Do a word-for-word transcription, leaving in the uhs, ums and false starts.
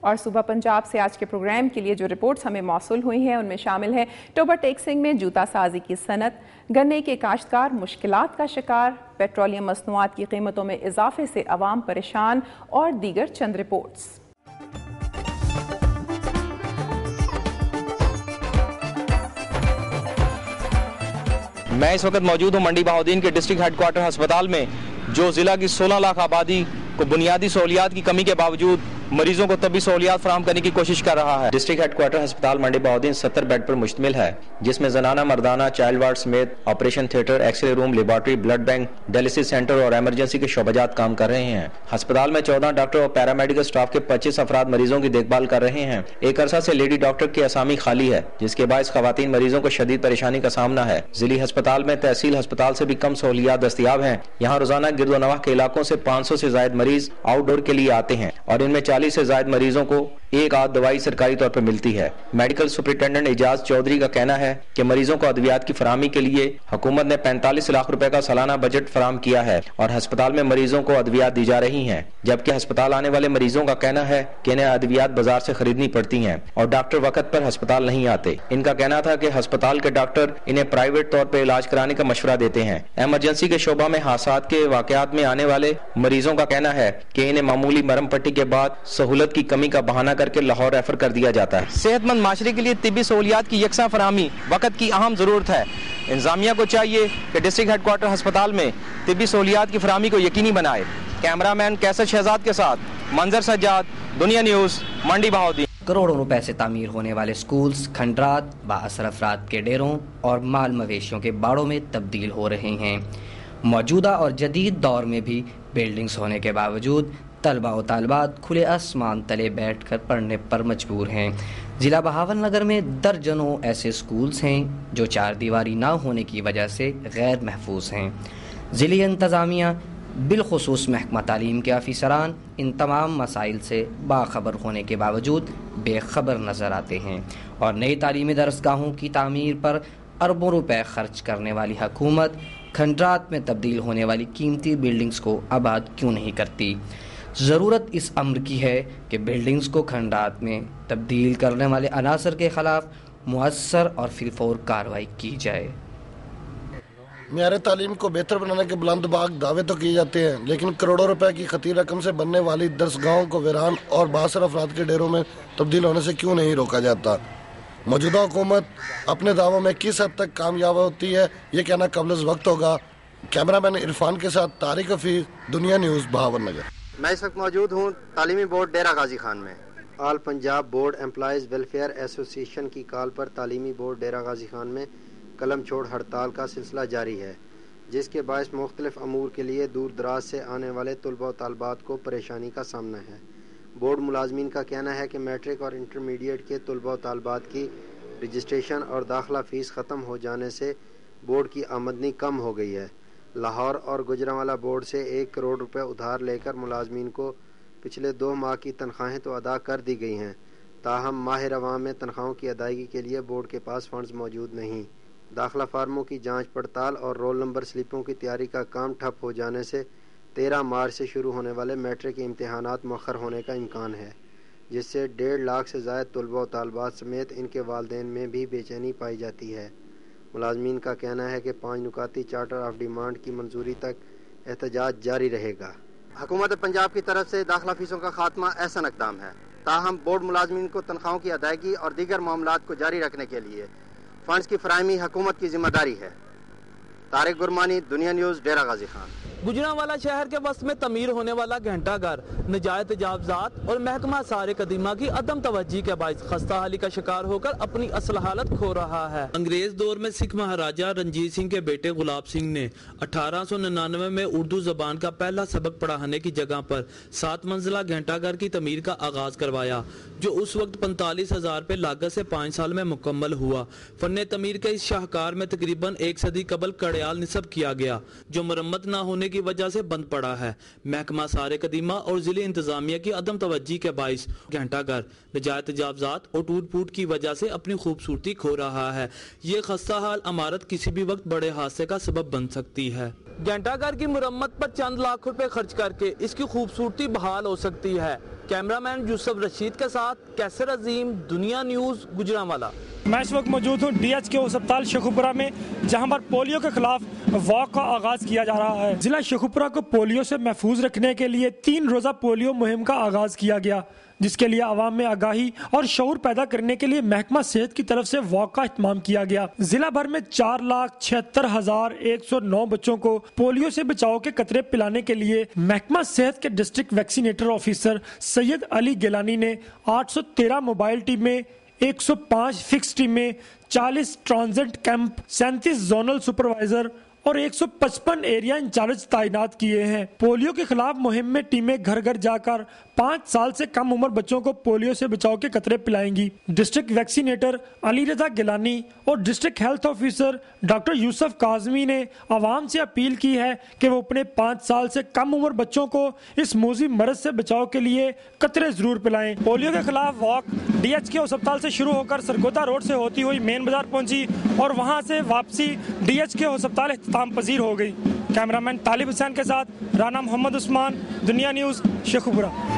اور صوبہ پنجاب سے آج کے پروگرام کے لیے جو رپورٹس ہمیں موصول ہوئی ہیں ان میں شامل ہے ٹوبا ٹیکسنگ میں جوتا سازی کی صنعت، گنے کے کاشتکار مشکلات کا شکار، پیٹرولیم مصنوعات کی قیمتوں میں اضافے سے عوام پریشان اور دیگر چند رپورٹس۔ میں اس وقت موجود ہوں منڈی بہاؤالدین کے ڈسٹرکٹ ہیڈ کوارٹر ہسپتال میں، جو ضلع کی سولہ لاکھ آبادی کو بنیادی سہولیات کی کمی کے باوجود مریضوں کو طبی سہولیات فراہم کرنے کی کوشش کر رہا ہے۔ ڈسٹرکٹ ہیڈ کوارٹر ہسپتال منڈی بہاؤالدین ستر بیڈ پر مشتمل ہے، جس میں زنانہ مردانہ چائلڈ وارڈ سمیت operation theatre, X ray room, laboratory, blood bank, dialysis centre اور ایمرجنسی کے شعبجات کام کر رہے ہیں۔ ہسپتال میں چودہ ڈاکٹر اور پیرامیڈیکل سٹاف کے پچیس افراد مریضوں کی دیکھ بھال کر رہے ہیں۔ ایک عرصہ سے لیڈی ڈاکٹر کی اسامی خالی ہے، جس کے باعث خواتین مریضوں کو شدید پریشانی کا سامنا ہے۔ ضلعی ہسپتال میں تحصیل ہسپتال سے بھی کم سہولیات دستیاب ہیں۔ یہاں روزانہ گرد و نواح کے علاقوں سے پانچ سو سے زائد مریض آؤٹ ڈور کے لیے آتے ہیں اور ان میں چالیس سے زائد مریضوں کو ایک آدھ دوائی سرکاری طور پر ملتی ہے۔ میڈیکل سپرنٹینڈنٹ اعجاز چودھری کا کہنا ہے کہ مریضوں کو ادویات کی فراہمی کے لیے حکومت نے پینتالیس لاکھ روپے کا سالانہ بجٹ فراہم کیا ہے اور ہسپتال میں مریضوں کو ادویات دی جا رہی ہیں، جبکہ ہسپتال آنے والے مریضوں کا کہنا ہے کہ انہیں ادویات بازار سے خریدنی پڑتی ہیں اور ڈاکٹر وقت پر ہسپتال نہیں آتے۔ ان کا کہنا تھا کہ ہسپتال کے ڈاکٹر انہیں پرائیویٹ طور پر علاج کرانے کا مشورہ دیتے ہیں۔ ایمرجنسی کے شعبہ میں حادثات کے واقعات میں آنے والے مریضوں کا کہنا ہے کہ انہیں معمولی مرہم پٹی کے بعد سہولت کی کمی کا بہانہ کر کے لاہور ریفر کر دیا جاتا ہے۔ صحت مند معاشرے کے لیے طبی سہولیات کی یکساں فراہمی وقت کی اہم ضرورت ہے۔ انتظامیہ کو چاہیے کہ ڈسٹرکٹ ہیڈ کوارٹر ہسپتال میں طبی سہولیات کی فراہمی کو یقینی بنائے۔ کیمرہ مین کیسر شہزاد کے ساتھ منظر سجاد، دنیا نیوز، منڈی بہاؤالدین۔ کروڑوں روپے سے تعمیر ہونے والے سکولز کھنڈرات بااثر افراد کے ڈیروں اور مال مویشیوں کے باڑوں میں تبدیل ہو رہے ہیں۔ موجودہ اور جدید دور میں بھی بلڈنگز ہونے کے باوجود طلبہ و طالبات کھلے آسمان تلے بیٹھ کر پڑھنے پر مجبور ہیں۔ ضلع بہاول نگر میں درجنوں ایسے سکولز ہیں جو چار دیواری نہ ہونے کی وجہ سے غیر محفوظ ہیں۔ ضلعی انتظامیہ بالخصوص محکمہ تعلیم کے افسران ان تمام مسائل سے باخبر ہونے کے باوجود بے خبر نظر آتے ہیں اور نئی تعلیمی درسگاہوں کی تعمیر پر اربوں روپے خرچ کرنے والی حکومت کھنڈرات میں تبدیل ہونے والی قیمتی بلڈنگز کو آباد کیوں نہیں کرتی۔ ضرورت اس امر کی ہے کہ بلڈنگز کو کھنڈرات میں تبدیل کرنے والے عناصر کے خلاف مؤثر اور فی الفور کارروائی کی جائے۔ معیار تعلیم کو بہتر بنانے کے بلند باغ دعوے تو کیے جاتے ہیں، لیکن کروڑوں روپے کی خطیر رقم سے بننے والی درسگاہوں کو ویران اور بااثر افراد کے ڈیروں میں تبدیل ہونے سے کیوں نہیں روکا جاتا؟ موجودہ حکومت اپنے دعووں میں کس حد تک کامیاب ہوتی ہے، یہ کہنا قبل از وقت ہوگا۔ کیمرہ مین عرفان کے ساتھ طارق حفیظ، دنیا نیوز، بہاول نگر۔ میں اس وقت موجود ہوں تعلیمی بورڈ ڈیرہ غازی خان میں۔ All Punjab board employees welfare association کی کال پر تعلیمی بورڈ ڈیرہ غازی خان میں قلم چھوڑ ہڑتال کا سلسلہ جاری ہے، جس کے باعث مختلف امور کے لیے دور دراز سے آنے والے طلباء و طالبات کو پریشانی کا سامنا ہے۔ بورڈ ملازمین کا کہنا ہے کہ میٹرک اور انٹرمیڈیٹ کے طلباء و طالبات کی رجسٹریشن اور داخلہ فیس ختم ہو جانے سے بورڈ کی آمدنی کم ہو گئی ہے۔ لاہور اور گوجرانوالہ بورڈ سے ایک کروڑ روپے ادھار لے کر ملازمین کو پچھلے دو ماہ کی تنخواہیں تو ادا کر دی گئی ہیں، تاہم ماہ رواں میں تنخواہوں کی ادائیگی کے لیے بورڈ کے پاس فنڈز موجود نہیں۔ داخلہ فارموں کی جانچ پڑتال اور رول نمبر سلپوں کی تیاری کا کام ٹھپ ہو جانے سے تیرہ مارچ سے شروع ہونے والے میٹرک امتحانات مؤخر ہونے کا امکان ہے، جس سے ڈیڑھ لاکھ سے زائد طلباء و طالبات سمیت ان کے والدین میں بھی بے چینی پائی جاتی ہے۔ ملازمین کا کہنا ہے کہ پانچ نکاتی چارٹر آف ڈیمانڈ کی منظوری تک احتجاج جاری رہے گا۔ حکومت پنجاب کی طرف سے داخلہ فیسوں کا خاتمہ احسن اقدام ہے، تاہم بورڈ ملازمین کو تنخواہوں کی ادائیگی اور دیگر معاملات کو جاری رکھنے کے لیے فنڈز کی فراہمی حکومت کی ذمہ داری ہے۔ طارق گرمانی، دنیا نیوز، ڈیرہ غازی خان۔ گجرانوالہ شہر کے وسط میں تعمیر ہونے والا گھنٹہ گھر نجائز تجاوزات اور محکمہ آثار قدیمہ کی عدم توجہی کے باعث خستہ حالی کا شکار ہو کر اپنی اصل حالت کھو رہا ہے۔ انگریز دور میں سکھ مہاراجہ رنجیت سنگھ کے بیٹے گلاب سنگھ نے اٹھارہ سو ننانوے میں اردو زبان کا پہلا سبق پڑھانے کی جگہ پر سات منزلہ گھنٹہ گھر کی تعمیر کا آغاز کروایا، جو اس وقت پینتالیس ہزار پہ لاگت سے پانچ سال میں مکمل ہوا۔ فن تعمیر کے اس شاہکار میں تقریباً ایک صدی قبل کڑیال نصب کیا گیا، جو مرمت نہ ہونے کی وجہ سے بند پڑا ہے۔ محکمہ آثار قدیمہ اور ضلع انتظامیہ کی عدم توجہی کے باعث گھنٹہ گھر نجائز تجاوزات اور ٹوٹ پھوٹ کی وجہ سے اپنی خوبصورتی کھو رہا ہے۔ یہ خستہ حال عمارت کسی بھی وقت بڑے حادثے کا سبب بن سکتی ہے۔ گھنٹہ گھر کی مرمت پر چند لاکھ روپے خرچ کر کے اس کی خوبصورتی بحال ہو سکتی ہے، کیمرہ مین یوسف رشید کے ساتھ کیسر عظیم، دنیا نیوز، گجرانوالا۔ میں اس وقت موجود ہوں ڈی ایچ کے ہسپتال شیخوپورہ میں، جہاں پر پولیو کے خلاف واک کا آغاز کیا جا رہا ہے۔ ضلع شیخوپورہ کو پولیو سے محفوظ رکھنے کے لیے تین روزہ پولیو مہم کا آغاز کیا گیا، جس کے لیے عوام میں آگاہی اور شعور پیدا کرنے کے لیے محکمہ صحت کی طرف سے واک کا اہتمام کیا گیا۔ ضلع بھر میں چار لاکھ چھہتر ہزار ایک سو نو بچوں کو پولیو سے بچاؤ کے قطرے پلانے کے لیے محکمہ صحت کے district vaccinator officer Syed Ali Gilani نے آٹھ سو تیرہ موبائل ٹیم میں، ایک سو پانچ فکس ٹیم میں، چالیس ٹرانزٹ کیمپ، سینتیس زونل سپروائزر اور ایک سو پچپن ایریا انچارج تعینات کیے ہیں۔ پولیو کے خلاف مہم میں ٹیمیں گھر گھر جا کر پانچ سال سے کم عمر بچوں کو پولیو سے بچاؤ کے قطرے پلائیں گی۔ ڈسٹرکٹ ویکسینیٹر علی رضا گیلانی اور district health officer doctor Yousuf Kazmi نے عوام سے اپیل کی ہے کہ وہ اپنے پانچ سال سے کم عمر بچوں کو اس موذی مرض سے بچاؤ کے لیے قطرے ضرور پلائیں۔ پولیو کے خلاف واک ڈی ایچ کے ہسپتال سے شروع ہو کر سرگودا روڈ سے ہوتی ہوئی مین بازار پہنچی اور وہاں سے واپسی ڈی ایچ کے ہسپتال اختتام پذیر ہو گئی۔ کیمرہ مین طالب حسین کے ساتھ رانا محمد عثمان، دنیا نیوز، شیخوپورہ۔